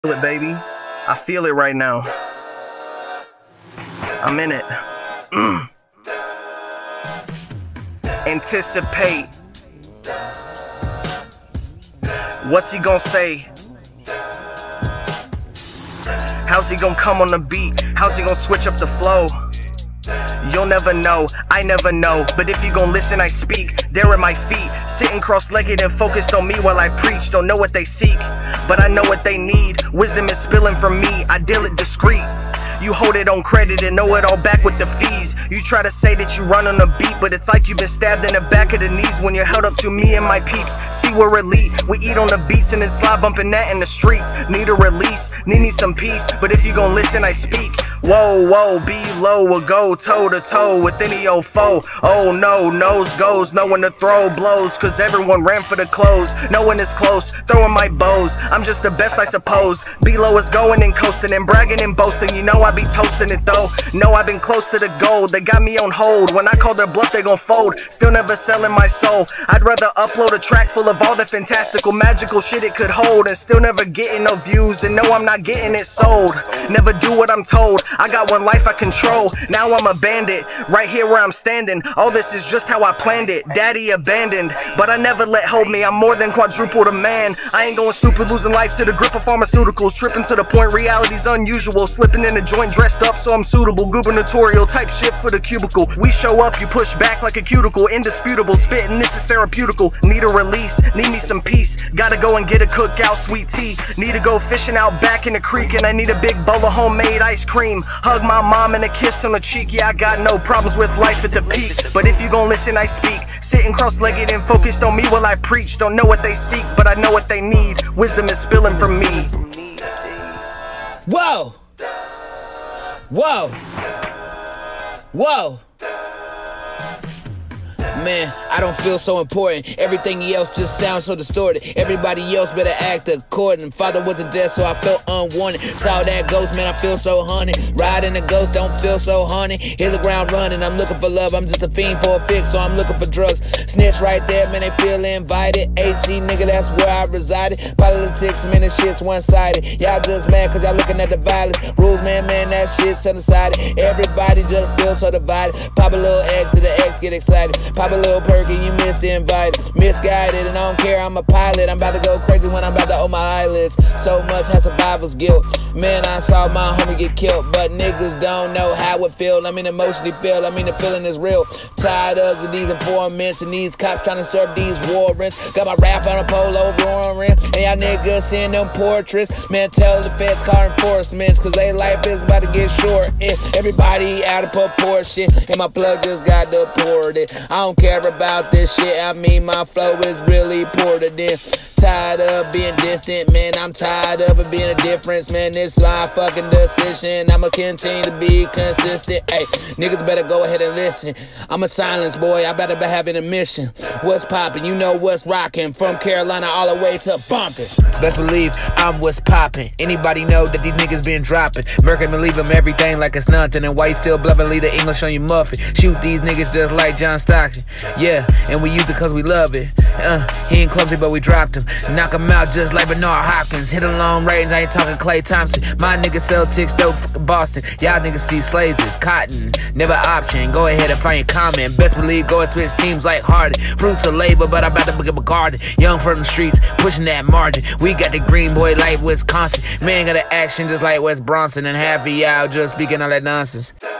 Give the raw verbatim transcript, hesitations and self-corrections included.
Feel it, baby. I feel it right now. I'm in it. Mm. Anticipate. What's he gonna say? How's he gonna come on the beat? How's he gonna switch up the flow? You'll never know, I never know. But if you gon' listen, I speak. They're at my feet, sitting cross-legged and focused on me while I preach. Don't know what they seek, but I know what they need. Wisdom is spilling from me, I deal it discreet. You hold it on credit and know it all back with the fees. You try to say that you run on a beat, but it's like you've been stabbed in the back of the knees when you're held up to me and my peeps. See, we're elite, we eat on the beats and then slide bumping that in the streets. Need a release, need, need some peace, but if you gon' listen, I speak. Whoa, whoa, be low or go toe to toe with any old foe. Oh no, nose goes, no one to throw blows, cause everyone ran for the clothes. No one is close, throwing my bows. I'm just the best, I suppose. B-Low is going and coasting and bragging and boasting. You know I be toasting it though. No, I've been close to the gold. They got me on hold. When I call their bluff, they gon' fold. Still never selling my soul. I'd rather upload a track full of all the fantastical, magical shit it could hold, and still never getting no views. And no, I'm not getting it sold. Never do what I'm told. I got one life I control. Now I'm a bandit, right here where I'm standing. All this is just how I planned it. Daddy abandoned, but I never let hold me. I'm more than quadruple the man. I ain't going stupid, losing life to the grip of pharmaceuticals. Tripping to the point reality's unusual. Slipping in a joint dressed up so I'm suitable. Gubernatorial type shit for the cubicle. We show up, you push back like a cuticle. Indisputable, spitting, this is therapeutical. Need a release, need me some peace. Gotta go and get a cookout, sweet tea. Need to go fishing out back in the creek, and I need a big bowl of homemade ice cream. Hug my mom and a kiss on the cheek. Yeah, I got no problems with life at the peak, but if you gon' listen, I speak. Sitting cross-legged and focused on me while I preach. Don't know what they seek, but I know what they need. Wisdom is spilling from me. Whoa! Whoa! Whoa! Man, I don't feel so important. Everything else just sounds so distorted. Everybody else better act according. Father wasn't there, so I felt unwanted. Saw that ghost, man, I feel so haunted. Riding the ghost, don't feel so haunted. Hit the ground running, I'm looking for love. I'm just a fiend for a fix, so I'm looking for drugs. Snitch right there, man, they feel invited. H E, nigga, that's where I resided. Politics, man, this shit's one-sided. Y'all just mad cause y'all looking at the violence. Rules, man, man, that shit's undecided. Everybody just feels so divided. Pop a little X to the X, get excited. Pop a little perky, you missed the invite. Misguided, and I don't care, I'm a pilot. I'm about to go crazy when I'm about to open my eyelids. So much has survivor's guilt. Man, I saw my homie get killed, but niggas don't know how it feel. I mean, emotionally feel, I mean, the feeling is real. Tired of these informants and these cops trying to serve these warrants. Got my rap on a polo roaring, and y'all niggas seeing them portraits. Man, tell the feds call enforcements, cause they life is about to get short. And everybody out of proportion, and my plug just got deported. I don't care about this shit, I mean my flow is really ported in. Tired of being distant, man, I'm tired of it being a difference, man, it's my fucking decision. I'ma continue to be consistent, hey, niggas better go ahead and listen. I'm a silence boy, I better be having a mission. What's poppin', you know what's rockin', from Carolina all the way to bumpin'. Best believe I'm what's poppin'. Anybody know that these niggas been droppin'? Merc and believe them everything like it's nothing. And why you still bluffin', leave the English on your muffin. Shoot these niggas just like John Stockton. Yeah, and we use it cause we love it. Uh, he ain't clumsy but we dropped him. Knock him out just like Bernard Hopkins. Hit a long range, I ain't talking Klay Thompson. My niggas sell ticks dope Boston. Y'all niggas see slaves as cotton. Never option, go ahead and find your comment. Best believe go and switch teams like Harden. Fruits of labor, but I'm about to pick up a garden. Young from the streets, pushing that margin. We got the green boy like Wisconsin. Man got the action just like Wes Bronson. And half of y'all just speaking all that nonsense.